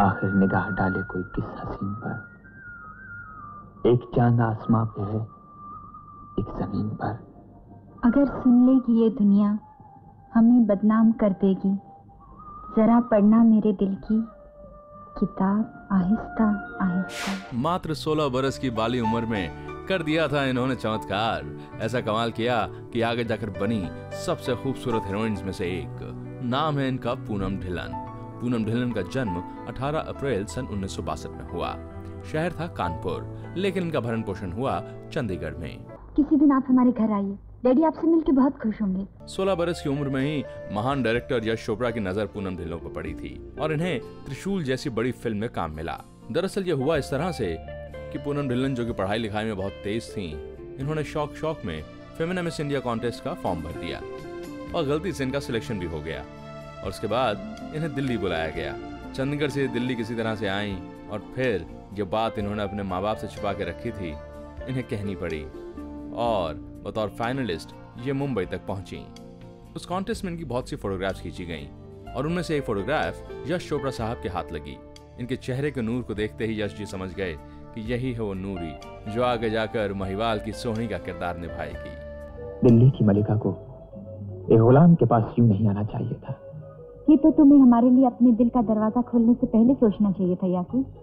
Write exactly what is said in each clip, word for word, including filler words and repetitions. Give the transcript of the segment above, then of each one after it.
आखिर निगाह डाले कोई किस हसीन पर, एक चांद आसमां पे है, एक जमीन पर। अगर सुन लेगी ये दुनिया हमें बदनाम कर देगी, जरा पढ़ना मेरे दिल की किताब आहिस्ता आहिस्ता। मात्र सोलह बरस की बाली उम्र में कर दिया था इन्होंने चमत्कार। ऐसा कमाल किया कि आगे जाकर बनी सबसे खूबसूरत हीरोइंस में से एक। नाम है इनका पूनम ढिल्लन। पूनम ढिल्लन का जन्म अठारह अप्रैल सन उन्नीस सौ बासठ में हुआ। शहर था कानपुर, लेकिन इनका भरण पोषण हुआ चंडीगढ़ में। किसी दिन आप हमारे घर आइए, डैडी आपसे मिलकर बहुत खुश होंगे। सोलह बरस की उम्र में ही महान डायरेक्टर यश चोपड़ा की नजर पूनम ढिल्लों पर पड़ी थी और इन्हें त्रिशूल जैसी बड़ी फिल्म में काम मिला। दरअसल ये हुआ इस तरह से कि पूनम ढिल्लन, जो कि पढ़ाई लिखाई में बहुत तेज थी, इन्होंने शौक शौक में फेमिना मिस इंडिया कॉन्टेस्ट का फॉर्म भर दिया और गलती से इनका सिलेक्शन भी हो गया। और उसके बाद इन्हें दिल्ली बुलाया गया। चंडीगढ़ से दिल्ली किसी तरह से आई और फिर ये बात इन्होंने अपने माँ बाप से छुपा के रखी थी, इन्हें कहनी पड़ी और बतौर फाइनलिस्ट ये मुंबई तक पहुंची। उस कॉन्टेस्ट में इनकी बहुत सी फोटोग्राफ्स खींची गईं और उनमें से एक फोटोग्राफ यश चोपड़ा साहब के हाथ लगी। इनके चेहरे के नूर को देखते ही यश जी समझ गए कि यही है वो नूरी जो आगे जाकर महिवाल की सोहनी का किरदार निभाएगी। दिल्ली की मलिका को एक गुलाम के पास यूं नहीं आना चाहिए था। ये तो तुम्हें हमारे लिए अपने दिल का दरवाजा खोलने से पहले सोचना चाहिए था याकूब।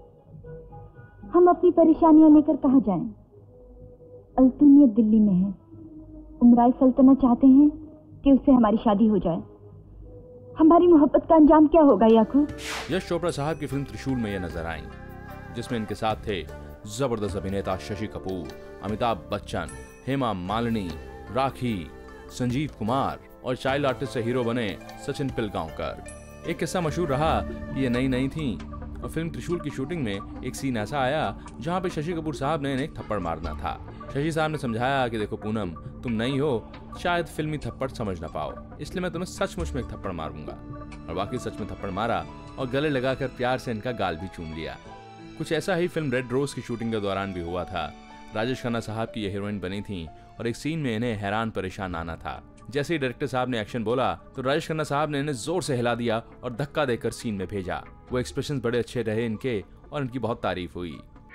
हम अपनी परेशानियां लेकर कहाँ जाएं? अल्तुनियत दिल्ली में है। उमराई सल्तनत चाहते हैं कि उससे हमारी शादी हो जाए। हमारी मोहब्बत का अंजाम क्या होगा याकूब? यश चोपड़ा साहब की फिल्म त्रिशूल में ये नजर आई, जिसमें इनके साथ थे जबरदस्त अभिनेता शशि कपूर, अमिताभ बच्चन, हेमा मालिनी, राखी, संजीव कुमार और चाइल्ड आर्टिस्ट से हीरो बने सचिन पिलगांवकर। एक किस्सा मशहूर रहा कि ये नई नई थी और फिल्म त्रिशूल की शूटिंग में एक सीन ऐसा आया जहां पे शशि कपूर साहब ने इन्हें थप्पड़ मारना था। शशि साहब ने समझाया कि देखो पूनम, तुम नई हो, शायद फिल्मी थप्पड़ समझ ना पाओ, इसलिए मैं तुम्हें सचमुच में एक थप्पड़ मारूंगा। और वाकई सच में थप्पड़ मारा और गले लगाकर प्यार से इनका गाल भी चूम लिया। कुछ ऐसा ही फिल्म रेड रोज की शूटिंग के दौरान भी हुआ था। राजेश खन्ना साहब की ये हीरोइन बनी थी और एक सीन में इन्हें हैरान परेशान आना था। जैसे ही डायरेक्टर साहब ने एक्शन बोला तो राजेश खन्ना साहब ने इन्हें जोर से हिला दिया और धक्का देकर सीन में भेजा। वो एक्सप्रेशंस बड़े अच्छे रहे इनके और इनकी बहुत तारीफ हुई।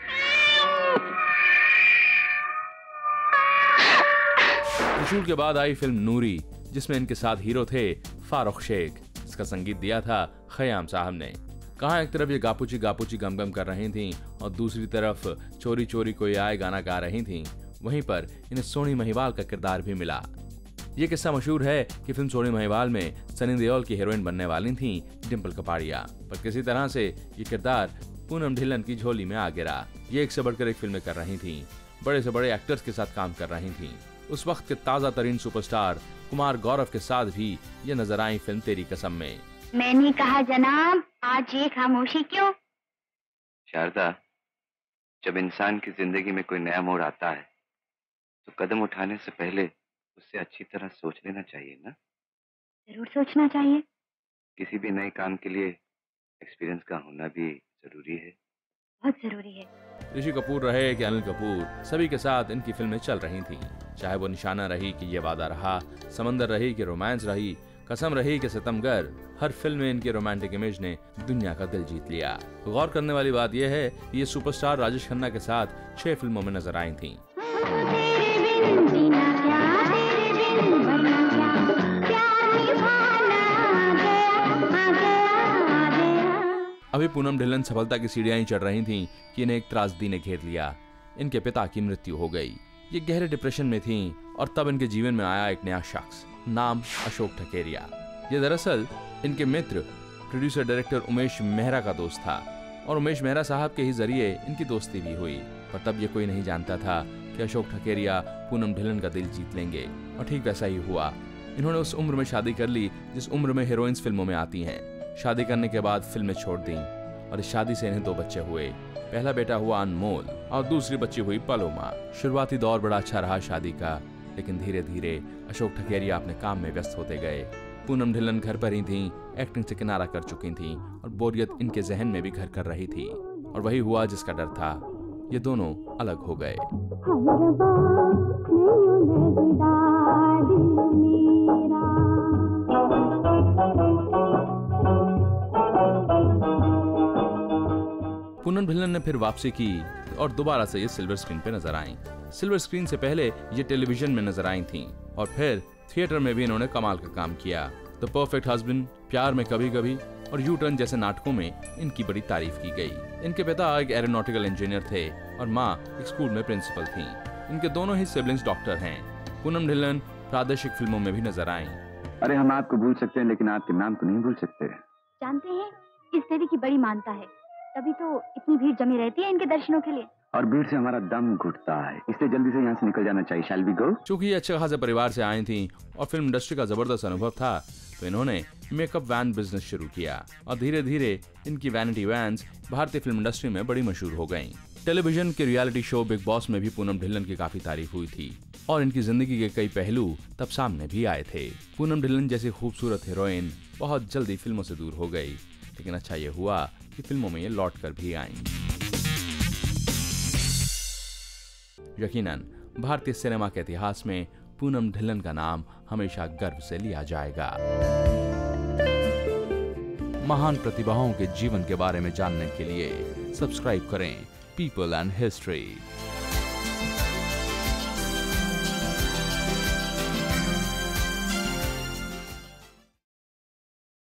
त्रिशूल के बाद आई फिल्म नूरी, जिसमें इनके साथ हीरो थे फारूक शेख। इसका संगीत दिया था खयाम साहब ने। कहाँ एक तरफ ये गापूची गापूची गम गम कर रही थीं और दूसरी तरफ चोरी चोरी कोई आए गाना गा रही थीं। वहीं पर इन्हें सोनी महिवाल का किरदार भी मिला। ये किस्सा मशहूर है कि फिल्म सोनी महिवाल में सनी देओल की हीरोइन बनने वाली थीं डिम्पल कपाड़िया, पर किसी तरह से ये किरदार पूनम ढिल्लन की झोली में आ गिरा। ये एक से बढ़कर एक फिल्में कर रही थीं, बड़े से बड़े एक्टर्स के साथ काम कर रही थीं। उस वक्त के ताजा तरीन सुपरस्टार कुमार गौरव के साथ भी ये नजर आई फिल्म तेरी कसम में। मैंने कहा जनाब, आज ये खामोशी क्यों? शारदा, जब इंसान की जिंदगी में कोई नया मोड़ आता है तो कदम उठाने से पहले उससे अच्छी तरह सोच लेना चाहिए ना? जरूर सोचना चाहिए। किसी भी नए काम के लिए एक्सपीरियंस का होना भी जरूरी है। बहुत जरूरी है। ऋषि कपूर रहे कि अनिल कपूर, सभी के साथ इनकी फिल्में चल रही थीं। चाहे वो निशाना रही कि ये वादा रहा, समंदर रही कि रोमांस रही, कसम रही कि सितमगर, हर फिल्म में इनकी रोमांटिक इमेज ने दुनिया का दिल जीत लिया। गौर करने वाली बात यह है कि ये सुपरस्टार राजेश खन्ना के साथ छह फिल्मों में नजर आई थीं। अभी पूनम ढिल्लन सफलता की सीढ़ियां चढ़ रही थीं कि इन्हें एक त्रासदी ने घेर लिया। इनके पिता की मृत्यु हो गई। ये गहरे डिप्रेशन में थीं और तब इनके जीवन में आया एक नया शख्स, नाम अशोक ठकेरिया। ये दरअसल इनके मित्र प्रोड्यूसर डायरेक्टर उमेश मेहरा का दोस्त था और उमेश मेहरा साहब के ही जरिए इनकी दोस्ती भी हुई। पर तब ये कोई नहीं जानता था कि अशोक ठकेरिया पूनम ढिल्लन का दिल जीत लेंगे और ठीक वैसा ही हुआ। इन्होंने उस उम्र में शादी कर ली जिस उम्र में हीरोइंस फिल्मों में आती हैं। शादी करने के बाद फिल्में छोड़ दी और इस शादी से इन्हें दो बच्चे हुए। पहला बेटा हुआ अनमोल और दूसरी बच्ची हुई पलोमा। शुरुआती दौर बड़ा अच्छा रहा शादी का, लेकिन धीरे धीरे अशोक ठकेरिया अपने काम में व्यस्त होते गए। पूनम ढिल्लन घर पर ही थीं, एक्टिंग से किनारा कर चुकी थीं और बोरियत इनके जहन में भी घर कर रही थी। और वही हुआ जिसका डर था, ये दोनों अलग हो गए। ढिल्लन ने फिर वापसी की और दोबारा से ये सिल्वर स्क्रीन पे नजर आईं। सिल्वर स्क्रीन से पहले ये टेलीविजन में नजर आई थीं और फिर थिएटर में भी इन्होंने कमाल का काम किया। द परफेक्ट हस्बैंड, प्यार में कभी कभी और यू टर्न जैसे नाटकों में इनकी बड़ी तारीफ की गई। इनके पिता एक एरोनॉटिकल इंजीनियर थे और माँ एक स्कूल में प्रिंसिपल थीं। इनके दोनों ही सिबलिंग्स डॉक्टर हैं। पूनम ढिल्लन प्रादेशिक फिल्मों में भी नजर आईं। अरे हम आपको भूल सकते हैं लेकिन आपके नाम को नहीं भूल सकते। जानते हैं, इस देवी की बड़ी मानता है, तभी तो इतनी भीड़ जमी रहती है इनके दर्शनों के लिए। और भीड़ से हमारा दम घुटता है, इसलिए जल्दी से यहाँ से निकल जाना चाहिए। Shall we go? चूंकि ये अच्छे खासे परिवार से आई थीं और फिल्म इंडस्ट्री का जबरदस्त अनुभव था, तो इन्होंने मेकअप वैन बिजनेस शुरू किया और धीरे धीरे इनकी वैनिटी वैन्स भारतीय फिल्म इंडस्ट्री में बड़ी मशहूर हो गईं। टेलीविजन के रियलिटी शो बिग बॉस में भी पूनम ढिल्लन की काफी तारीफ हुई थी और इनकी जिंदगी के कई पहलू तब सामने भी आए थे। पूनम ढिल्लन जैसी खूबसूरत हीरोइन बहुत जल्दी फिल्मों से दूर हो गई, लेकिन अच्छा ये हुआ कि फिल्मों में ये लौट कर भी आईं। यकीनन भारतीय सिनेमा के इतिहास में पूनम ढिल्लन का नाम हमेशा गर्व से लिया जाएगा। महान प्रतिभाओं के जीवन के बारे में जानने के लिए सब्सक्राइब करें पीपल एंड हिस्ट्री।